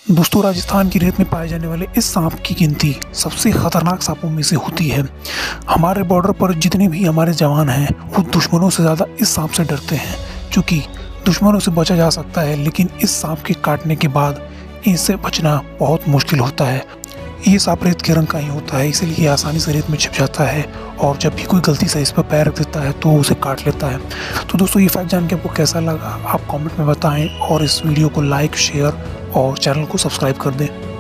दोस्तों, राजस्थान की रेत में पाए जाने वाले इस सांप की गिनती सबसे खतरनाक सांपों में से होती है। हमारे बॉर्डर पर जितने भी हमारे जवान हैं वो दुश्मनों से ज़्यादा इस सांप से डरते हैं, क्योंकि दुश्मनों से बचा जा सकता है लेकिन इस सांप के काटने के बाद इनसे बचना बहुत मुश्किल होता है। ये सांप रेत के रंग का ही होता है, इसलिए ये आसानी से रेत में छिप जाता है और जब भी कोई गलती से इस पर पैर रख देता है तो उसे काट लेता है। तो दोस्तों, ये फैक्ट जान के आपको कैसा लगा आप कमेंट में बताएं और इस वीडियो को लाइक, शेयर और चैनल को सब्सक्राइब कर दें।